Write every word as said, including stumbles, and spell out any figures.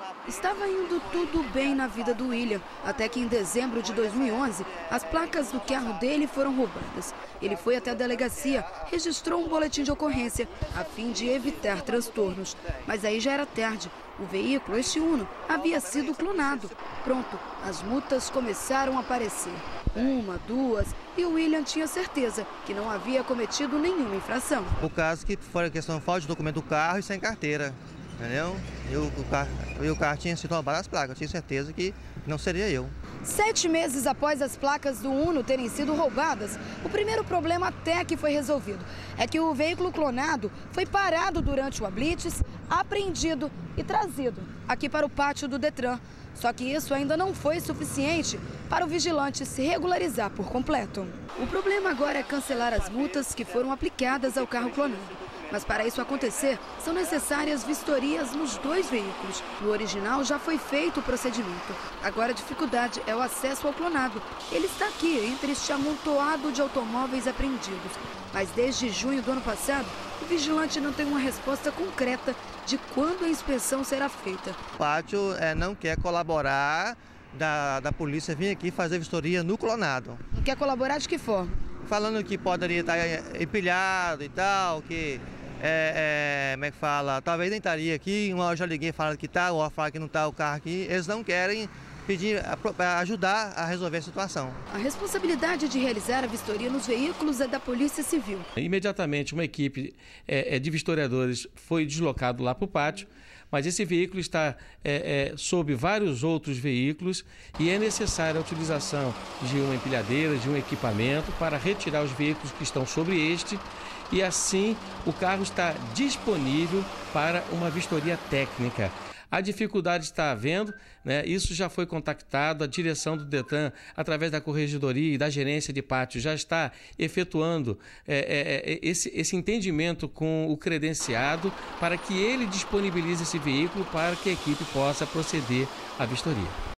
Estava indo tudo bem na vida do William, até que em dezembro de dois mil e onze, as placas do carro dele foram roubadas. Ele foi até a delegacia, registrou um boletim de ocorrência, a fim de evitar transtornos. Mas aí já era tarde. O veículo, este Uno, havia sido clonado. Pronto, as multas começaram a aparecer. Uma, duas, e o William tinha certeza que não havia cometido nenhuma infração. O caso que foi a questão de falta de documento do carro e sem carteira, entendeu? E o, o, carro, e o carro tinha sido roubado as placas, eu tinha certeza que não seria eu. Sete meses após as placas do Uno terem sido roubadas, o primeiro problema até que foi resolvido é que o veículo clonado foi parado durante o blitz, apreendido e trazido aqui para o pátio do Detran. Só que isso ainda não foi suficiente para o vigilante se regularizar por completo. O problema agora é cancelar as multas que foram aplicadas ao carro clonado. Mas para isso acontecer, são necessárias vistorias nos dois veículos. No original já foi feito o procedimento. Agora a dificuldade é o acesso ao clonado. Ele está aqui, entre este amontoado de automóveis apreendidos. Mas desde junho do ano passado, o vigilante não tem uma resposta concreta de quando a inspeção será feita. O pátio é, não quer colaborar da, da polícia vir aqui fazer vistoria no clonado. Não quer colaborar de que forma? Falando que poderia estar empilhado e tal, que é, é, como é que fala, talvez nem estaria aqui, uma hora já liguei falando que está, ou fala que não está o carro aqui, eles não querem pedir, ajudar a resolver a situação. A responsabilidade de realizar a vistoria nos veículos é da Polícia Civil. Imediatamente uma equipe é, de vistoriadores foi deslocado lá para o pátio, mas esse veículo está é, é, sob vários outros veículos e é necessária a utilização de uma empilhadeira, de um equipamento para retirar os veículos que estão sobre este e assim o carro está disponível para uma vistoria técnica. A dificuldade está havendo, né? Isso já foi contactado, a direção do Detran, através da corregedoria e da gerência de pátio, já está efetuando é, é, esse, esse entendimento com o credenciado para que ele disponibilize esse veículo para que a equipe possa proceder à vistoria.